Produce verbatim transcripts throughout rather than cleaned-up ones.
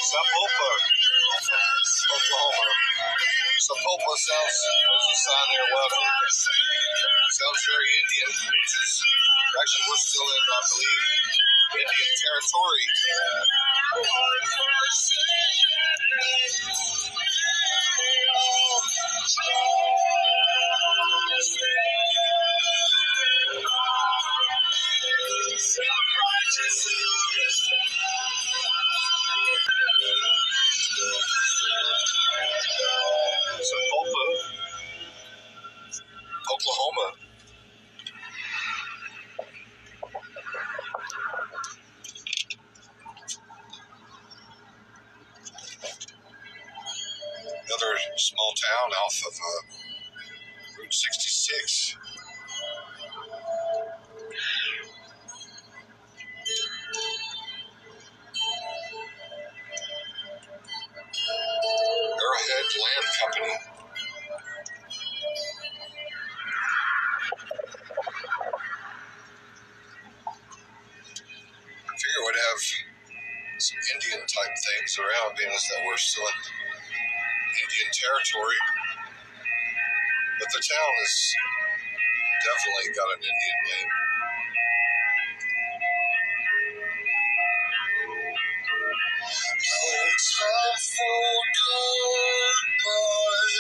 Sapulpa, Oklahoma. Sapulpa sounds, there's a sign there, welcome. Sounds very Indian, which is, actually we're still in, I believe, Indian territory. Sapulpa, Oklahoma. Another small town off of uh, Route sixty-six. Arrowhead Land Company. I figure we'd have some Indian type things around, being as that we're still in Indian territory. But the town has definitely got an Indian name. No time for goodbye.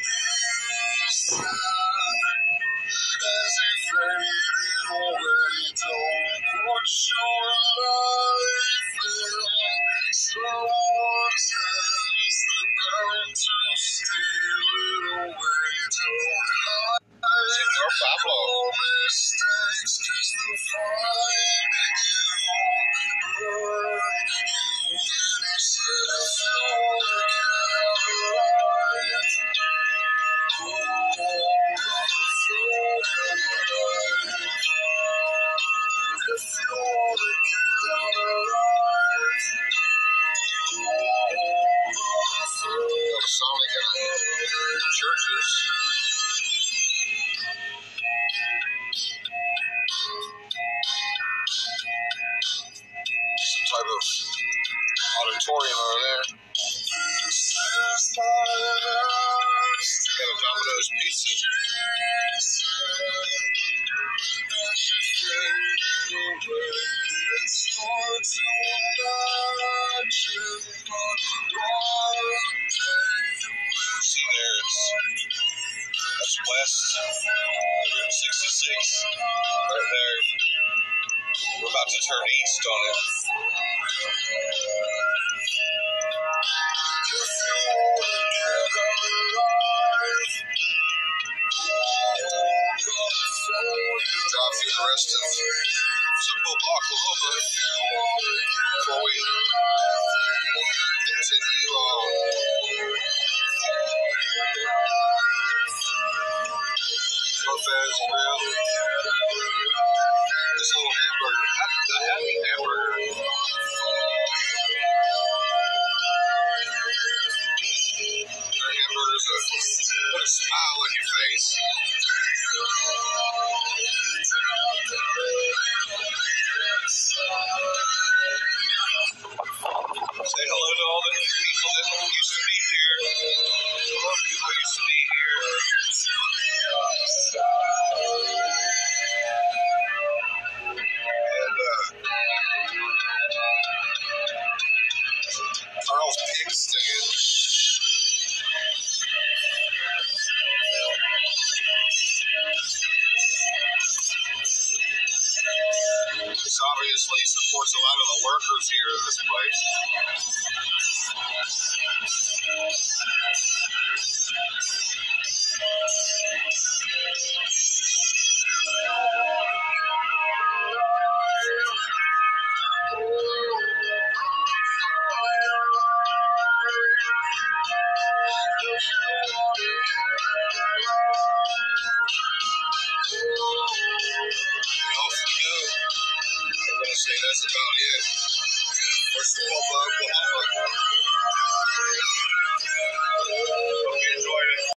As he faded away, don't put your life in. Sometimes they're bound to steal it away. Don't hide. Señor Pablo. Mistakes, 'cause they'll find you. Burn you. Then he said, if you wanna get alive, go on through your life. If you wanna get alive, go on through. Sonic and churches. Some type of auditorium over there. Got a Domino's pizza. See there, it's, that's west, Route sixty-six, right there. We're about to turn east on it. Drive through the rest of Sapulpa, Oklahoma before we continue on. Lopez Grill. This little hamburger, the happy hamburger. Their hamburgers are, put a smile on your face. Say hello to all the new people that used to be here. A lot of people used to be here. And, uh, Carl's Pig Stand. This obviously supports a lot of the workers here in this place. Say that's about it. We're Sapulpa, Oklahoma.